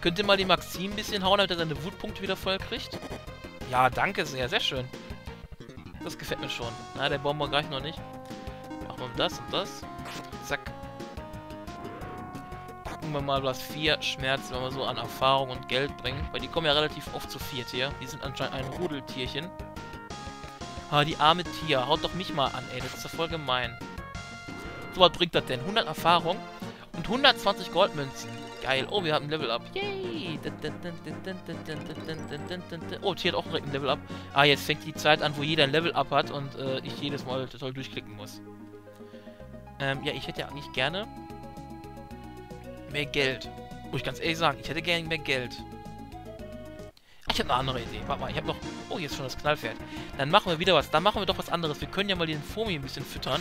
Könnt ihr mal den Maxim ein bisschen hauen, damit er seine Wutpunkte wieder voll kriegt? Ja, danke sehr. Sehr schön. Das gefällt mir schon. Na, der Bomber reicht noch nicht. Machen wir das und das. Zack. Gucken wir mal, was 4 Schmerz, wenn wir so an Erfahrung und Geld bringen. Weil die kommen ja relativ oft zu 4 hier. Die sind anscheinend ein Rudeltierchen. Ah, die arme Tier. Haut doch mich mal an, ey. Das ist ja voll gemein. So, was bringt das denn? 100 Erfahrung und 120 Goldmünzen. Geil. Oh, wir haben ein Level-Up. Yay! Oh, Tier hat auch direkt ein Level-Up. Ah, jetzt fängt die Zeit an, wo jeder ein Level-Up hat und ich jedes Mal total durchklicken muss. Ja, ich hätte ja eigentlich gerne mehr Geld. Muss ich ganz ehrlich sagen, ich hätte gerne mehr Geld. Ich habe eine andere Idee. Warte mal, ich habe noch... Oh, hier ist schon das Knallpferd. Dann machen wir wieder was. Dann machen wir doch was anderes. Wir können ja mal den Fomi ein bisschen füttern.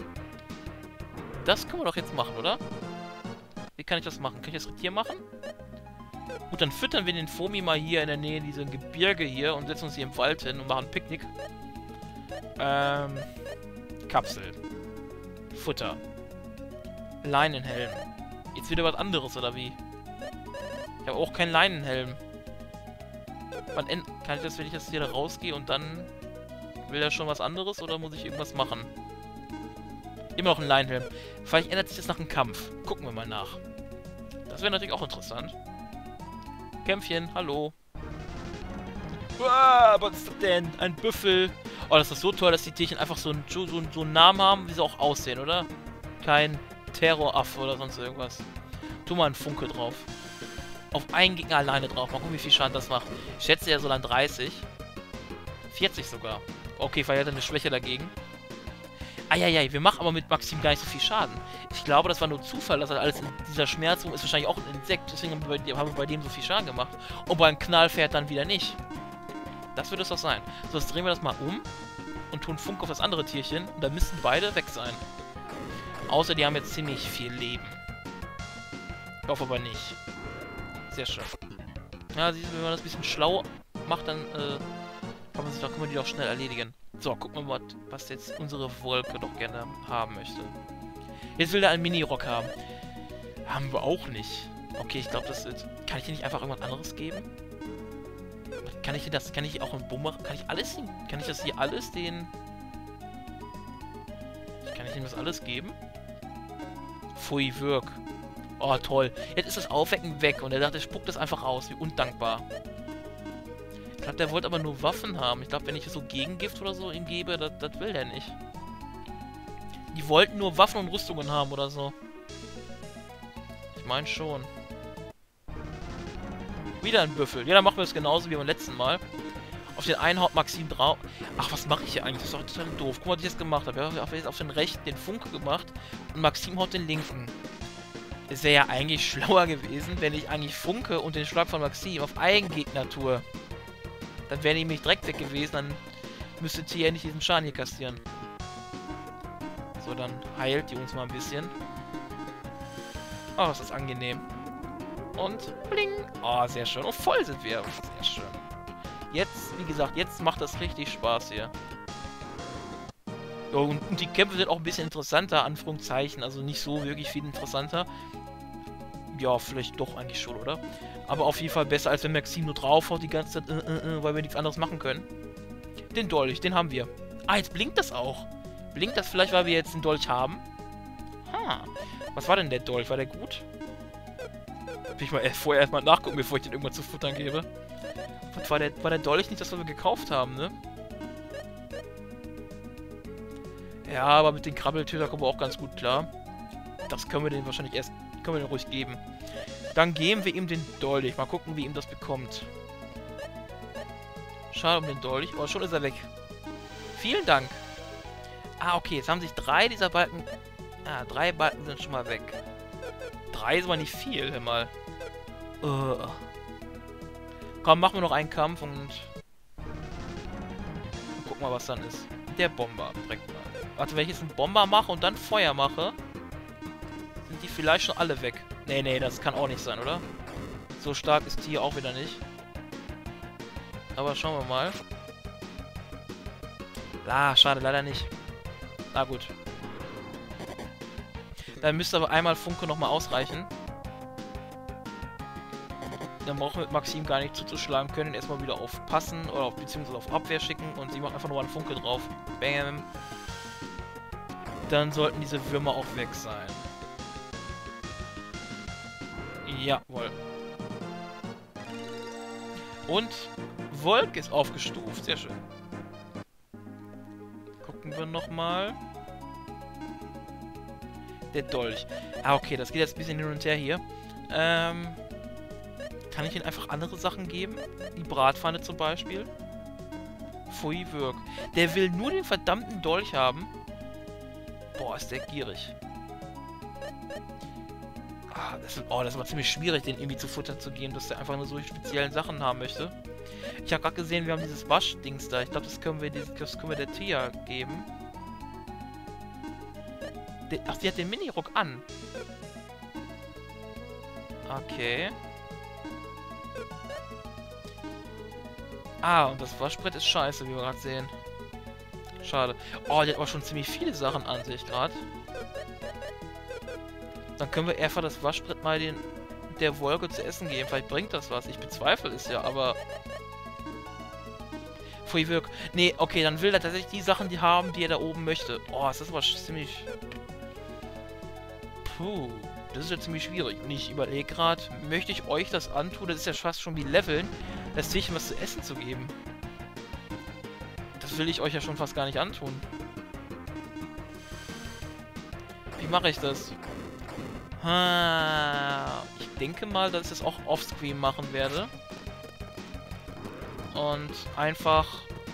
Das können wir doch jetzt machen, oder? Wie kann ich das machen? Kann ich das hier machen? Gut, dann füttern wir den Fomi mal hier in der Nähe dieser Gebirge hier und setzen uns hier im Wald hin und machen ein Picknick. Kapsel. Futter. Leinenhelm. Jetzt wieder was anderes, oder wie? Ich habe auch keinen Leinenhelm. Wann kann ich das, wenn ich das hier da rausgehe und dann will er schon was anderes oder muss ich irgendwas machen? Immer noch ein Leinenhelm. Vielleicht ändert sich das nach einem Kampf. Gucken wir mal nach. Das wäre natürlich auch interessant. Kämpfchen, hallo. Uah, was ist das denn? Ein Büffel. Oh, das ist so toll, dass die Tierchen einfach so einen Namen haben, wie sie auch aussehen, oder? Kein Terroraffe oder sonst irgendwas. Tu mal einen Funke drauf. Auf einen Gegner alleine drauf. Mal gucken, wie viel Schaden das macht. Ich schätze ja so dann 30. 40 sogar. Okay, vielleicht hat er eine Schwäche dagegen. Eieiei, wir machen aber mit Maxim gar nicht so viel Schaden. Ich glaube, das war nur Zufall, dass er alles in dieser Schmerzung ist. Wahrscheinlich auch ein Insekt. Deswegen haben wir bei dem so viel Schaden gemacht. Und beim Knallpferd dann wieder nicht. Das wird es doch sein. So, jetzt drehen wir das mal um. Und tun Funk auf das andere Tierchen. Und dann müssten beide weg sein. Außer die haben jetzt ziemlich viel Leben. Ich hoffe aber nicht. Sehr schön. Ja, siehst du, wenn man das ein bisschen schlau macht, dann kann man die doch schnell erledigen. So, gucken wir mal, was jetzt unsere Wolke doch gerne haben möchte. Jetzt will er einen Mini-Rock haben. Haben wir auch nicht. Okay, ich glaube, das ist... Kann ich dir nicht einfach irgendwas anderes geben? Kann ich dir das... Kann ich auch einen Bumerang... Kann ich alles... Kann ich das hier alles den... Kann ich ihm das alles geben? Pfui, wirk. Oh, toll. Jetzt ist das Aufwecken weg und er dachte, er spuckt das einfach aus. Wie undankbar. Ich glaube, der wollte aber nur Waffen haben. Ich glaube, wenn ich so Gegengift oder so ihm gebe, das will der nicht. Die wollten nur Waffen und Rüstungen haben oder so. Ich meine schon. Wieder ein Büffel. Ja, dann machen wir es genauso wie beim letzten Mal. Auf den einen haut Maxim drauf. Ach, was mache ich hier eigentlich? Das ist doch total doof. Guck mal, was ich jetzt gemacht habe. Ich habe jetzt auf den rechten den Funke gemacht und Maxim haut den linken. Es wäre ja eigentlich schlauer gewesen, wenn ich eigentlich Funke und den Schlag von Maxim auf Eigengegner tue. Dann wäre nämlich direkt weg gewesen, dann müsste Tia nicht diesen Schaden hier kassieren. So, dann heilt die uns mal ein bisschen. Oh, das ist angenehm. Und bling. Oh, sehr schön. Oh, voll sind wir. Sehr schön. Jetzt, wie gesagt, jetzt macht das richtig Spaß hier. Oh, und die Kämpfe sind auch ein bisschen interessanter, Anführungszeichen. Also nicht so wirklich viel interessanter. Ja, vielleicht doch eigentlich schon, oder? Aber auf jeden Fall besser, als wenn Maxim nur draufhaut die ganze Zeit, weil wir nichts anderes machen können. Den Dolch, den haben wir. Ah, jetzt blinkt das auch. Blinkt das vielleicht, weil wir jetzt den Dolch haben? Ha. Was war denn der Dolch? War der gut? Will ich mal vorher erstmal nachgucken, bevor ich den irgendwann zu futtern gebe. Was war der Dolch nicht das, was wir gekauft haben, ne? Ja, aber mit den Krabbeltöter kommen wir auch ganz gut klar. Das können wir den wahrscheinlich erst... Können wir den ruhig geben. Dann geben wir ihm den Dolch. Mal gucken, wie ihm das bekommt. Schade um den Dolch. Oh, schon ist er weg. Vielen Dank. Ah, okay. Jetzt haben sich 3 dieser Balken... Ah, 3 Balken sind schon mal weg. 3 ist aber nicht viel, hör mal. Komm, machen wir noch einen Kampf und gucken mal, was dann ist. Der Bomber. Direkt mal. Warte, wenn ich jetzt einen Bomber mache und dann Feuer mache... Sind die vielleicht schon alle weg? Nee, nee, das kann auch nicht sein, oder? So stark ist Tier auch wieder nicht. Aber schauen wir mal. Ah, schade, leider nicht. Na gut. Dann müsste aber einmal Funke nochmal ausreichen. Dann brauchen wir mit Maxim gar nicht zuzuschlagen, können ihn erstmal wieder auf Passen oder auf, beziehungsweise auf Abwehr schicken und sie machen einfach nur einen Funke drauf. Bam. Dann sollten diese Würmer auch weg sein. Jawohl. Und Volk ist aufgestuft. Sehr schön. Gucken wir nochmal. Der Dolch. Ah, okay, das geht jetzt ein bisschen hin und her hier. Kann ich ihnen einfach andere Sachen geben? Die Bratpfanne zum Beispiel. Pfui Wirk. Der will nur den verdammten Dolch haben. Boah, ist der gierig. Ah, das war ziemlich schwierig, den irgendwie zu Futter zu geben, dass der einfach nur solche speziellen Sachen haben möchte. Ich habe gerade gesehen, wir haben dieses Waschdings da. Ich glaube, das können wir der Tia geben. Ach, sie hat den Minirock an. Okay. Ah, und das Waschbrett ist scheiße, wie wir gerade sehen. Schade. Oh, die hat aber schon ziemlich viele Sachen an sich gerade. Dann können wir einfach das Waschbrett mal der Wolke zu essen geben. Vielleicht bringt das was. Ich bezweifle es ja, aber... Pfui Wirk. Nee, okay, dann will er tatsächlich die Sachen haben, die er da oben möchte. Oh, ist das aber ziemlich... Puh, das ist ja ziemlich schwierig. Und ich überlege gerade, möchte ich euch das antun? Das ist ja fast schon wie Leveln, das Tierchen was zu essen zu geben. Das will ich euch ja schon fast gar nicht antun. Wie mache ich das? Ich denke mal, dass ich das auch offscreen machen werde. Und einfach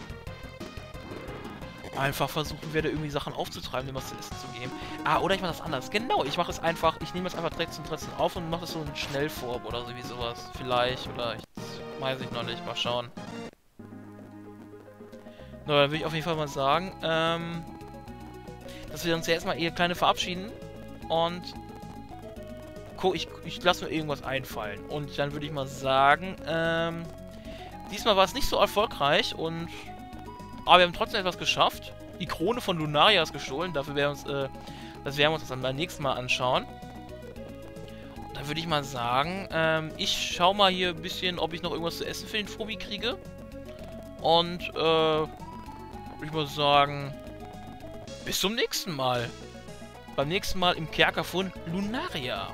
versuchen werde, irgendwie Sachen aufzutreiben, dem was zu essen zu geben. Ah, oder ich mache das anders. Genau, ich mache es einfach, ich nehme es einfach direkt zum Tretzen auf und mache es so in Schnellform oder so wie sowas. Vielleicht, oder ich weiß ich noch nicht, mal schauen. Na, dann würde ich auf jeden Fall mal sagen, dass wir uns ja erstmal eher kleine verabschieden und ich lasse mir irgendwas einfallen. Und dann würde ich mal sagen, diesmal war es nicht so erfolgreich und aber wir haben trotzdem etwas geschafft. Die Krone von Lunaria ist gestohlen. Dafür werden wir uns das dann beim nächsten Mal anschauen. Und dann würde ich mal sagen, ich schaue mal hier ein bisschen, ob ich noch irgendwas zu essen für den Fobi kriege. Und würde ich mal sagen, bis zum nächsten Mal. Beim nächsten Mal im Kerker von Lunaria.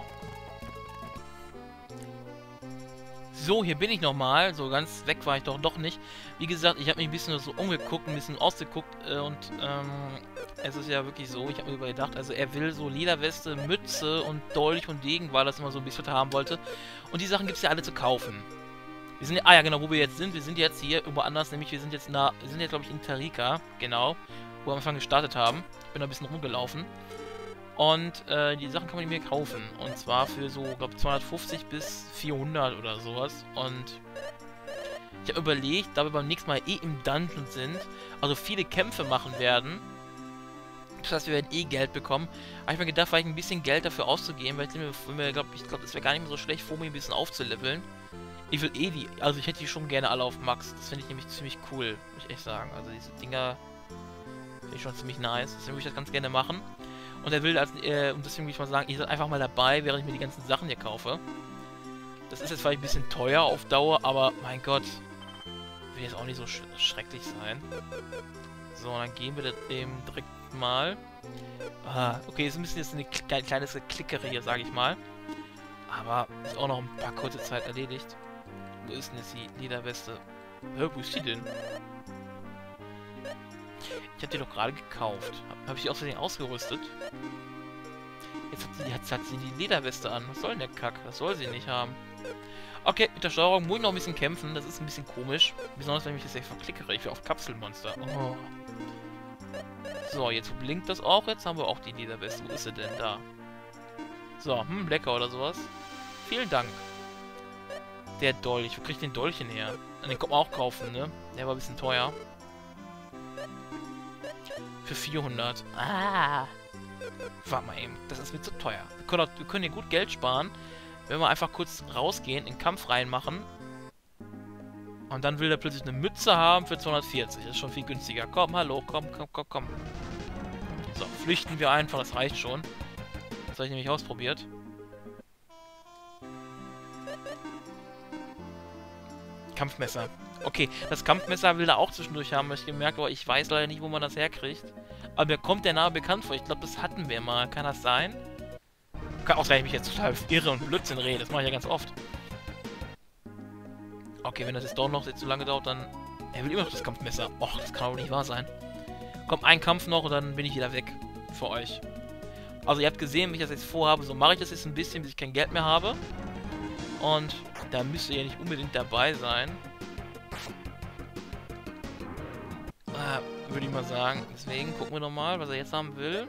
So, hier bin ich nochmal. So ganz weg war ich doch nicht. Wie gesagt, ich habe mich ein bisschen so umgeguckt, ein bisschen ausgeguckt und es ist ja wirklich so, ich habe mir übergedacht, also er will so Lederweste, Mütze und Dolch und Degen, weil er das immer so ein bisschen haben wollte. Und die Sachen gibt es ja alle zu kaufen. Wir sind ja, ah ja genau, wo wir jetzt sind. Wir sind jetzt hier irgendwo anders, nämlich wir sind jetzt glaube ich in Tarika, genau, wo wir am Anfang gestartet haben. Ich bin da ein bisschen rumgelaufen. Und die Sachen kann man mir kaufen. Und zwar für so, glaube 250 bis 400 oder sowas. Und ich habe überlegt, da wir beim nächsten Mal eh im Dungeon sind, also viele Kämpfe machen werden, das heißt, wir werden eh Geld bekommen, habe ich mir gedacht, vielleicht ein bisschen Geld dafür auszugeben, weil ich glaube, das wäre gar nicht mehr so schlecht, vor mir ein bisschen aufzuleveln. Ich will eh also ich hätte die schon gerne alle auf Max. Das finde ich nämlich ziemlich cool, muss ich echt sagen. Also diese Dinger finde ich schon ziemlich nice. Deswegen würde ich das ganz gerne machen. Und er will, und deswegen würde ich mal sagen, ihr seid einfach mal dabei, während ich mir die ganzen Sachen hier kaufe. Das ist jetzt vielleicht ein bisschen teuer auf Dauer, aber mein Gott, will jetzt auch nicht so schrecklich sein. So, dann gehen wir dem direkt mal. Ah, okay, ist ein bisschen jetzt eine kleine Klickere hier, sage ich mal. Aber ist auch noch ein paar kurze Zeit erledigt. Wo ist denn jetzt die Lederweste? Wo ist die denn? Ich habe die doch gerade gekauft. Habe ich die aus Versehen ausgerüstet? Jetzt hat sie die Lederweste an. Was soll denn der Kack? Das soll sie nicht haben. Okay, mit der Steuerung muss ich noch ein bisschen kämpfen. Das ist ein bisschen komisch. Besonders, wenn ich mich jetzt verklickere. Ich will auf Kapselmonster. Oh. So, jetzt blinkt das auch. Jetzt haben wir auch die Lederweste. Wo ist sie denn? Da. So, lecker oder sowas. Vielen Dank. Der Dolch. Wo krieg ich den Dolch hin her? Den kommt man auch kaufen, ne? Der war ein bisschen teuer. Für 400. Ah. Warte mal eben. Das ist mir zu teuer. Wir können hier gut Geld sparen, wenn wir einfach kurz rausgehen, in den Kampf reinmachen. Und dann will er plötzlich eine Mütze haben für 240. Das ist schon viel günstiger. Komm, hallo. Komm. So, flüchten wir einfach. Das reicht schon. Das habe ich nämlich ausprobiert. Kampfmesser. Okay, das Kampfmesser will er auch zwischendurch haben, habe ich gemerkt, aber ich weiß leider nicht, wo man das herkriegt. Aber mir kommt der Name bekannt vor. Ich glaube, das hatten wir mal. Kann das sein? Kann auch sein, dass ich mich jetzt total irre und Blödsinn rede. Das mache ich ja ganz oft. Okay, wenn das jetzt doch noch zu lange dauert, dann... Er will immer noch das Kampfmesser. Och, das kann aber nicht wahr sein. Komm, ein Kampf noch und dann bin ich wieder weg. Für euch. Also ihr habt gesehen, wie ich das jetzt vorhabe. So mache ich das jetzt ein bisschen, bis ich kein Geld mehr habe. Und da müsst ihr ja nicht unbedingt dabei sein. Würde ich mal sagen. Deswegen gucken wir nochmal, was er jetzt haben will.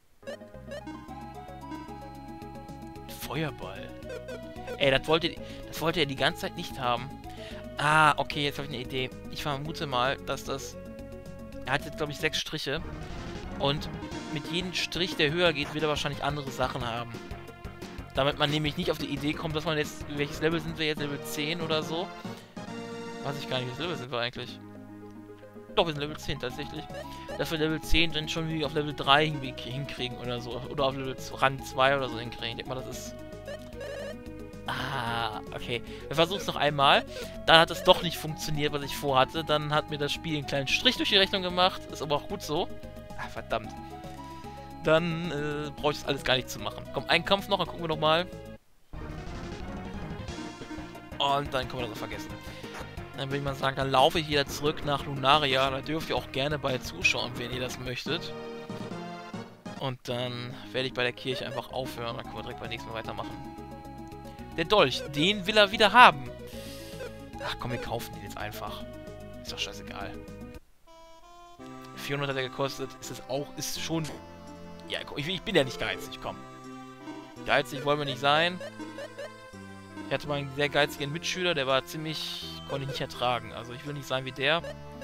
Feuerball. Ey, das wollte er die ganze Zeit nicht haben. Ah, okay, jetzt habe ich eine Idee. Ich vermute mal, dass das... Er hat jetzt, glaube ich, 6 Striche. Und mit jedem Strich, der höher geht, wird er wahrscheinlich andere Sachen haben. Damit man nämlich nicht auf die Idee kommt, dass man jetzt... Welches Level sind wir jetzt? Level 10 oder so? Weiß ich gar nicht, welches Level sind wir eigentlich? Doch, wir sind Level 10 tatsächlich. Dass wir Level 10 dann schon wie auf Level 3 hinkriegen oder so. Oder auf Level Rang 2 oder so hinkriegen. Ich denke mal, das ist... Ah, okay. Wir versuchen es noch einmal. Dann hat es doch nicht funktioniert, was ich vorhatte. Dann hat mir das Spiel einen kleinen Strich durch die Rechnung gemacht. Ist aber auch gut so. Ah, verdammt. Dann brauche ich das alles gar nicht zu machen. Komm, einen Kampf noch, dann gucken wir nochmal. Und dann können wir das auch vergessen. Dann würde ich mal sagen, dann laufe ich wieder zurück nach Lunaria. Da dürft ihr auch gerne bei zuschauen, wenn ihr das möchtet. Und dann werde ich bei der Kirche einfach aufhören. Dann können wir direkt beim nächsten Mal weitermachen. Der Dolch, den will er wieder haben. Ach komm, wir kaufen den jetzt einfach. Ist doch scheißegal. 400 hat er gekostet. Ist es auch, ist schon... Ja, ich bin ja nicht geizig, komm. Geizig wollen wir nicht sein. Ich hatte mal einen sehr geizigen Mitschüler, der war ziemlich... Konnte ich nicht ertragen. Also ich will nicht sein wie der.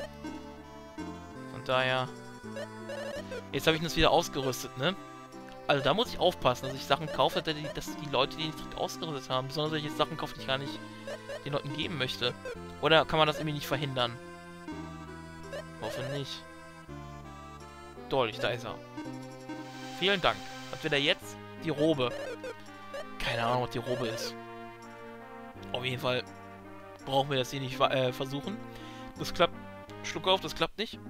Von daher... Jetzt habe ich das wieder ausgerüstet, ne? Also da muss ich aufpassen, dass ich Sachen kaufe, dass die Leute, die nicht direkt ausgerüstet haben, besonders wenn ich jetzt Sachen kaufe, die ich gar nicht den Leuten geben möchte. Oder kann man das irgendwie nicht verhindern? Hoffe nicht. Dolch, da ist er. Vielen Dank. Was will er jetzt? Die Robe. Keine Ahnung, was die Robe ist. Auf jeden Fall brauchen wir das hier nicht versuchen. Das klappt. Schluck auf, das klappt nicht.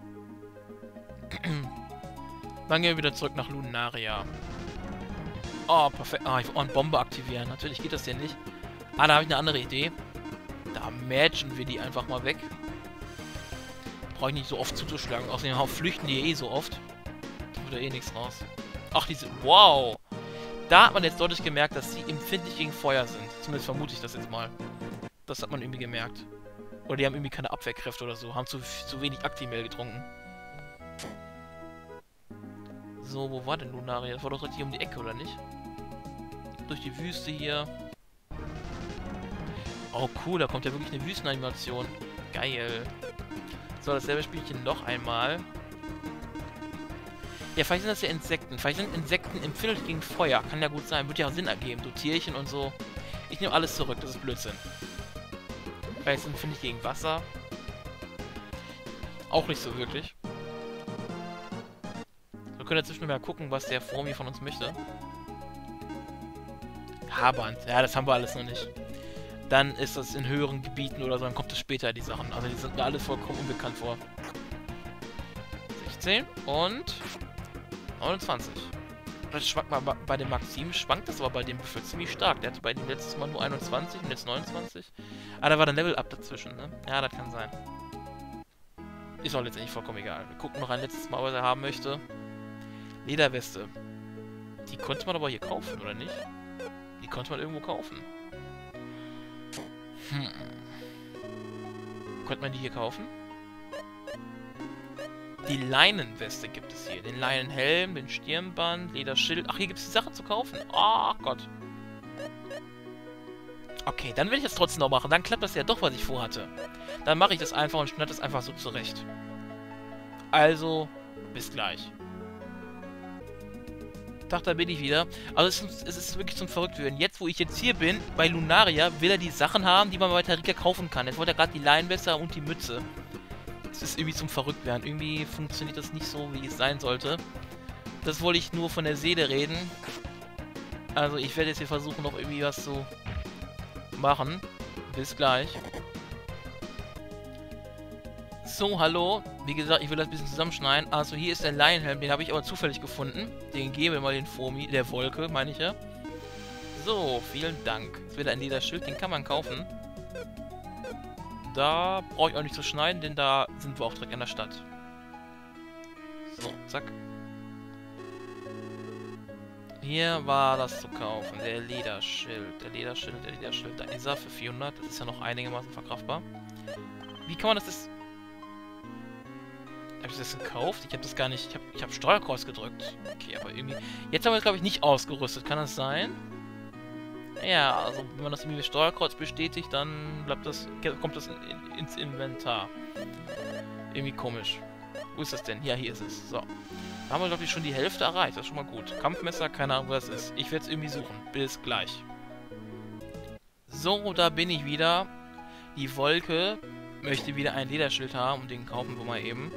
Dann gehen wir wieder zurück nach Lunaria. Oh, perfekt. Ah, ich will auch eine Bombe aktivieren. Natürlich geht das hier nicht. Ah, da habe ich eine andere Idee. Da matchen wir die einfach mal weg. Brauche ich nicht so oft zuzuschlagen. Außerdem flüchten die eh so oft. Da wird ja eh nichts raus. Ach, diese... Wow! Da hat man jetzt deutlich gemerkt, dass sie empfindlich gegen Feuer sind. Zumindest vermute ich das jetzt mal. Das hat man irgendwie gemerkt. Oder die haben irgendwie keine Abwehrkräfte oder so. Haben zu wenig Actimel getrunken. So, wo war denn Lunaria? Das war doch richtig um die Ecke, oder nicht? Durch die Wüste hier. Oh, cool, da kommt ja wirklich eine Wüstenanimation. Geil. So, dasselbe Spielchen noch einmal. Ja, vielleicht sind das ja Insekten. Vielleicht sind Insekten empfindlich gegen Feuer. Kann ja gut sein. Wird ja Sinn ergeben. So Tierchen und so. Ich nehme alles zurück. Das ist Blödsinn. Vielleicht sind empfindlich gegen Wasser. Auch nicht so wirklich. Wir können jetzt zwischendurch mal gucken, was der Formi von uns möchte. Haarband. Ja, das haben wir alles noch nicht. Dann ist das in höheren Gebieten oder so, dann kommt es später, die Sachen. Also die sind mir alle vollkommen unbekannt vor. 16 und 29. Das schwankt mal bei dem Maxim, schwankt das aber bei dem Büffel ziemlich stark. Der hatte bei dem letztes Mal nur 21 und jetzt 29. Ah, da war dann Level Up dazwischen, ne? Ja, das kann sein. Ist auch letztendlich vollkommen egal. Wir gucken noch ein letztes Mal, was er haben möchte. Lederweste. Die konnte man aber hier kaufen, oder nicht? Die konnte man irgendwo kaufen. Konnte man die hier kaufen? Die Leinenweste gibt es hier. Den Leinenhelm, den Stirnband, Lederschild. Ach, hier gibt es die Sache zu kaufen. Oh Gott. Okay, dann will ich das trotzdem noch machen. Dann klappt das ja doch, was ich vorhatte. Dann mache ich das einfach und schneide das einfach so zurecht. Also, bis gleich. Da bin ich wieder. Also es ist wirklich zum Verrücktwerden. Jetzt, wo ich jetzt hier bin, bei Lunaria, will er die Sachen haben, die man bei Tarika kaufen kann. Jetzt wollte er gerade die Leinenwässer und die Mütze. Es ist irgendwie zum Verrücktwerden. Irgendwie funktioniert das nicht so, wie es sein sollte. Das wollte ich nur von der Seele reden. Also ich werde jetzt hier versuchen, noch irgendwie was zu machen. Bis gleich. So, hallo. Wie gesagt, ich will das ein bisschen zusammenschneiden. Also hier ist der Lionhelm, den habe ich aber zufällig gefunden. Den geben wir mal den Fomi, der Wolke, meine ich ja. So, vielen Dank. Jetzt wieder ein Lederschild, den kann man kaufen. Da brauche ich auch nicht zu schneiden, denn da sind wir auch direkt in der Stadt. So, zack. Hier war das zu kaufen, der Lederschild. Der Lederschild. Da ist er für 400. Das ist ja noch einigermaßen verkraftbar. Wie kann man das... Habe ich das gekauft? Ich habe das gar nicht... Ich habe Steuerkreuz gedrückt. Okay, aber irgendwie... Jetzt haben wir es, glaube ich, nicht ausgerüstet. Kann das sein? Ja, also wenn man das irgendwie mit Steuerkreuz bestätigt, dann kommt das ins Inventar. Irgendwie komisch. Wo ist das denn? Ja, hier ist es. So. Da haben wir, glaube ich, schon die Hälfte erreicht. Das ist schon mal gut. Kampfmesser, keine Ahnung, wo das ist. Ich werde es irgendwie suchen. Bis gleich. So, da bin ich wieder. Die Wolke möchte wieder ein Lederschild haben und den kaufen wir mal eben.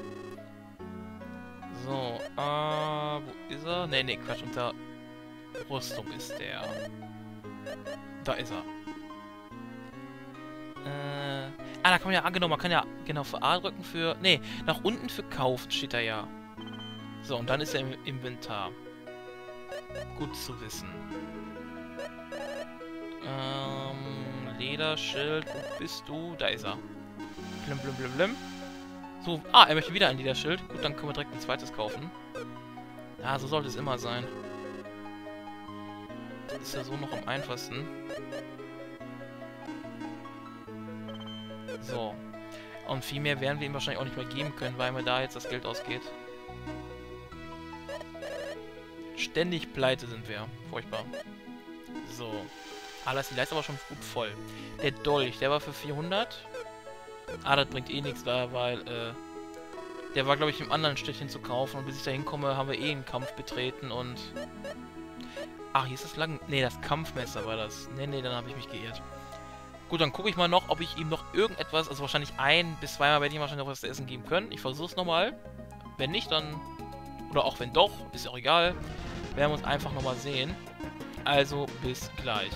So, wo ist er? Ne, Quatsch, unter Rüstung ist der. Da ist er. Da kann man ja, genau, man kann ja, genau, für A drücken für, ne, nach unten für kaufen steht da ja. So, und dann ist er im Inventar. Gut zu wissen. Lederschild, wo bist du? Da ist er. Blim, blim, blim, blim. So, er möchte wieder ein Lederschild. Gut, dann können wir direkt ein zweites kaufen. Ja, so sollte es immer sein. Das ist ja so noch am einfachsten. So. Und viel mehr werden wir ihm wahrscheinlich auch nicht mehr geben können, weil mir da jetzt das Geld ausgeht. Ständig pleite sind wir. Furchtbar. So. Das die Leiste aber schon gut voll. Der Dolch, der war für 400. Das bringt eh nichts da, weil, der war, glaube ich, im anderen Städtchen zu kaufen. Und bis ich da hinkomme, haben wir eh einen Kampf betreten und... Ach, hier ist das lang... Ne, das Kampfmesser war das. Ne, dann habe ich mich geirrt. Gut, dann gucke ich mal noch, ob ich ihm noch irgendetwas... Also wahrscheinlich 1 bis 2 Mal werde ich ihm wahrscheinlich noch was zu essen geben können. Ich versuche es nochmal. Wenn nicht, dann... Oder auch wenn doch, ist ja auch egal. Werden wir uns einfach nochmal sehen. Also, bis gleich.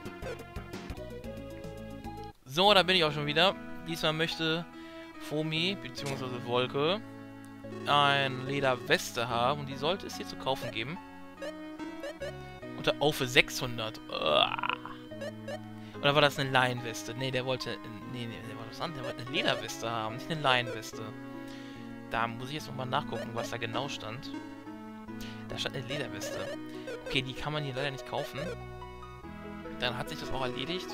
So, da bin ich auch schon wieder. Diesmal möchte Fomi, beziehungsweise Wolke, eine Lederweste haben. Und die sollte es hier zu kaufen geben. Und auch für 600. Oder war das eine Leinweste? Ne, der wollte... Nee, der war was anderes. Der wollte eine Lederweste haben, nicht eine Leinweste. Da muss ich jetzt nochmal nachgucken, was da genau stand. Da stand eine Lederweste. Okay, die kann man hier leider nicht kaufen. Dann hat sich das auch erledigt.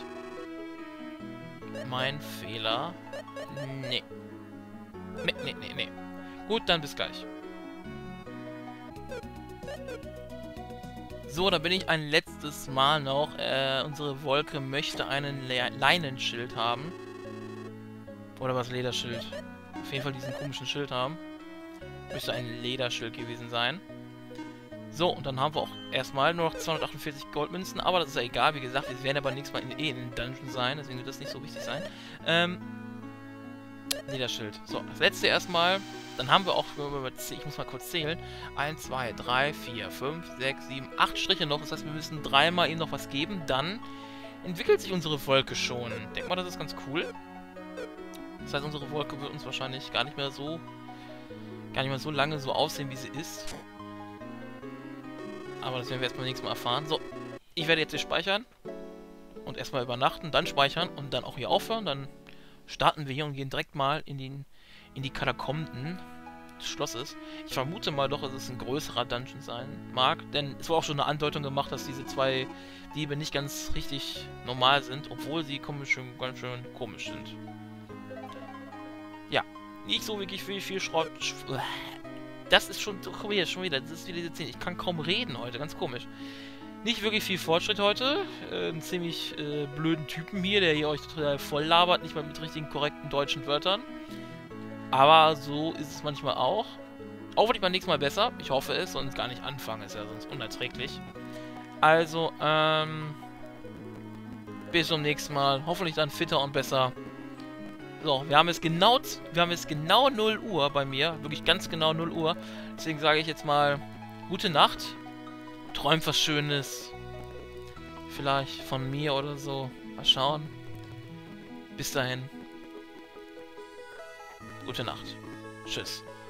Mein Fehler. Nee. Nee. Gut, dann bis gleich. So, da bin ich ein letztes Mal noch. Unsere Wolke möchte einen Leinenschild haben. Oder was, Lederschild. Auf jeden Fall diesen komischen Schild haben. Müsste ein Lederschild gewesen sein. So, und dann haben wir auch erstmal nur noch 248 Goldmünzen, aber das ist ja egal, wie gesagt, wir werden aber nächstes Mal in den Dungeon sein, deswegen wird das nicht so wichtig sein. Lederschild. So, das letzte erstmal, dann haben wir auch, ich muss mal kurz zählen, 1, 2, 3, 4, 5, 6, 7, 8 Striche noch, das heißt, wir müssen 3 Mal ihm noch was geben, dann entwickelt sich unsere Wolke schon. Denk mal, das ist ganz cool. Das heißt, unsere Wolke wird uns wahrscheinlich gar nicht mehr so lange so aussehen, wie sie ist. Aber das werden wir erstmal nächstes Mal erfahren. So, ich werde jetzt hier speichern. Und erstmal übernachten, dann speichern und dann auch hier aufhören. Dann starten wir hier und gehen direkt mal in die Katakomben des Schlosses. Ich vermute mal doch, dass es ein größerer Dungeon sein mag. Denn es war auch schon eine Andeutung gemacht, dass diese zwei Diebe nicht ganz richtig normal sind. Obwohl sie ganz schön komisch sind. Ja, nicht so wirklich viel Schrott... Das ist schon... Guck mal hier, schon wieder. Das ist wieder diese Szene. Ich kann kaum reden heute. Ganz komisch. Nicht wirklich viel Fortschritt heute. Einen ziemlich blöden Typen hier, der hier euch total voll labert. Nicht mal mit richtigen, korrekten deutschen Wörtern. Aber so ist es manchmal auch. Auch wird beim nächsten Mal besser. Ich hoffe es. Sonst gar nicht anfangen. Ist ja sonst unerträglich. Also, bis zum nächsten Mal. Hoffentlich dann fitter und besser. So, wir haben es genau 0 Uhr bei mir. Wirklich ganz genau 0 Uhr. Deswegen sage ich jetzt mal gute Nacht. Träumt was Schönes. Vielleicht von mir oder so. Mal schauen. Bis dahin. Gute Nacht. Tschüss.